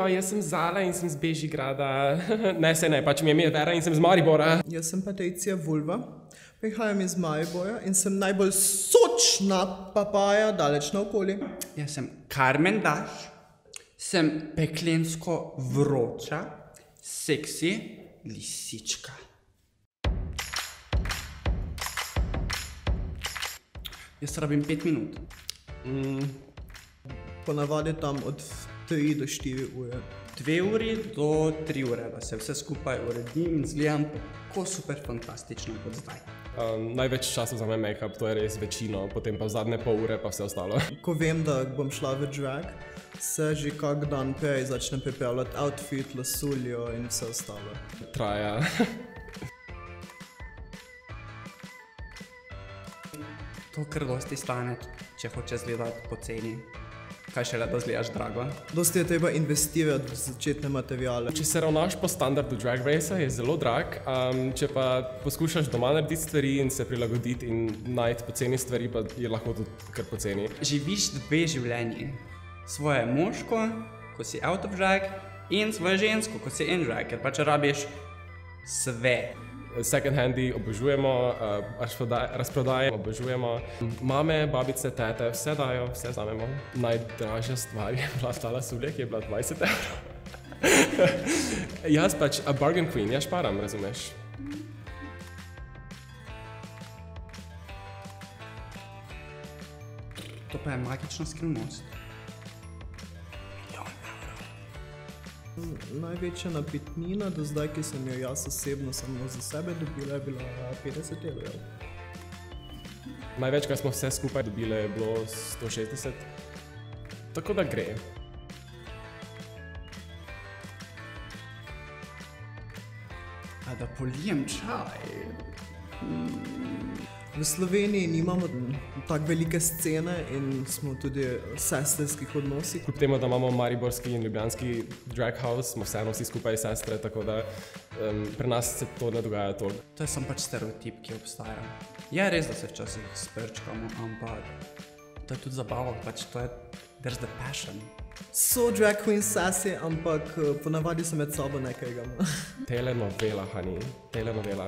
Živijo, jaz sem Zala in sem z Bežigrada. Ne, pač mi je ime Vera in sem z Maribora. Jaz sem Patricia Vulva, prihajam iz Maribora in sem najbolj sočna papaja daleč naokoli. Jaz sem Karmen, sem peklensko vroča, seksi lisička. Jaz rabim 5 minut. Ponavadi tam od 3 do 4 ure. 2 uri do 3 ure, da se vse skupaj uredi in zgledam tako super fantastično kot zdaj. Največ časa vzame make-up, to je res večino, potem pa zadnje pol ure pa vse ostalo. Ko vem, da bom šla v drag, se že kak dan prej začnem pripravljati outfit, lasuljo in vse ostalo. Traja. To kar dosti stane, če hočeš zgledati poceni. Kaj šele, da zgledaš drago? Dosti je treba investirati v začetne materiale. Če se ravnaš po standardu Drag Race, je zelo drag, če pa poskušaš doma narediti stvari in se prilagoditi in najti poceni stvari, pa je lahko tudi kar poceni. Živiš 2 življenji. Svoje moško, ko si out of drag, in svoje žensko, ko si in drag, ker pač rabiš sve. Second handi obožujemo, razprodaje obožujemo. Mame, babice, tete, vse dajo, vse vzamemo. Najdražja stvar je bila ta lasulja, ki je bila 20 €. Jaz pač, a bargain queen, jaz šparam, razumeš? To pa je magična skrivnost. Največja napitnina do zdaj, ki sem jo jaz osebno samo za sebe dobila, je bila 50 €. Največkrat smo vse skupaj dobile je bilo 160, tako da gre. A da polijem čaj? V Sloveniji nimamo tako velike scene in smo tudi v sestrskih odnosih. Kljub temu, da imamo mariborski in ljubljanski drag house, smo vseeno vsi skupaj sestre, tako da pri nas se to ne dogaja toliko. To je samo pač stereotip, ki obstaja. Je res, da se včasih sprčkamo, ampak to je tudi zabava, pač to je, there's the passion. So drag queens sassy, ampak ponavadi se med sabo nekaj igamo. Telenovela, honey, telenovela.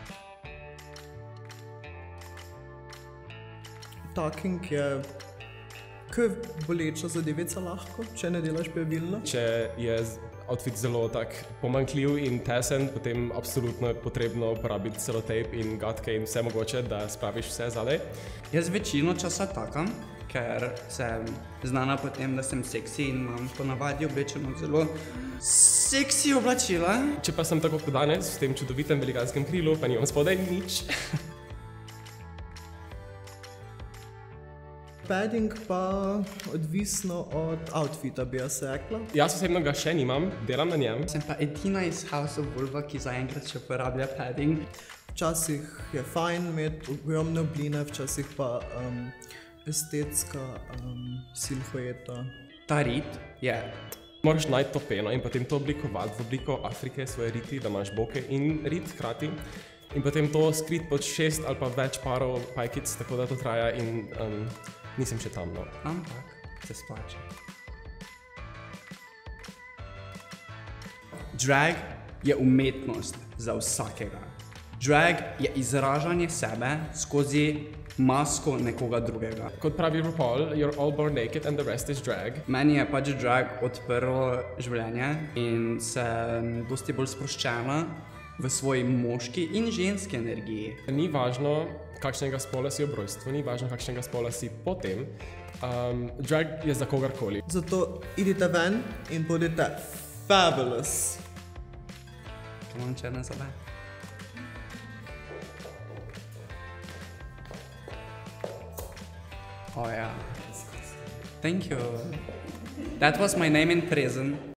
Talking je kar boleča zadevica lahko, če ne delaš pravilno. Če je outfit zelo tak pomanjkljiv in tesen, potem absolutno je potrebno uporabiti selotejp in gatke in vse mogoče, da spraviš vse zadaj. Jaz večino časa takam, ker sem znana po tem, da sem seksi in imam ponavadi oblečeno zelo seksi oblačila. Če pa sem tako kot danes, v tem čudovitem velikanskem krilu, pa nimam spodaj nič. Padding pa odvisno od outfita, bi jaz rekla. Jaz osebno ga še nimam, delam na njem. Sem pa edina iz House of Vulva, ki zaenkrat še uporablja padding. Včasih je fajn imeti ogromne obline, včasih pa estetska silhueta. Ta rit je... Moraš najti to peno in potem to oblikovati v obliko Afrike, svoje riti, da imaš boke in rit hkrati. In potem to skrit pod 6 ali pa več parov pajkic, tako da to traja in nisem še tam, no. Ampak se splača. Drag je umetnost za vsakega. Drag je izražanje sebe skozi masko nekoga drugega. Kot pravi RuPaul, you're all born naked and the rest is drag. Meni je pač drag odprlo življenje in sem dosti bolj sproščena v svoji moški in ženski energiji. Ni važno, kakšnega spola si ob rojstvu, ni važno, kakšnega spola si potem. Drag je za kogarkoli. Zato idite ven in bodite fabulous. Kaj imam črne zobe? Oh ja. Thank you. That was my name in prison.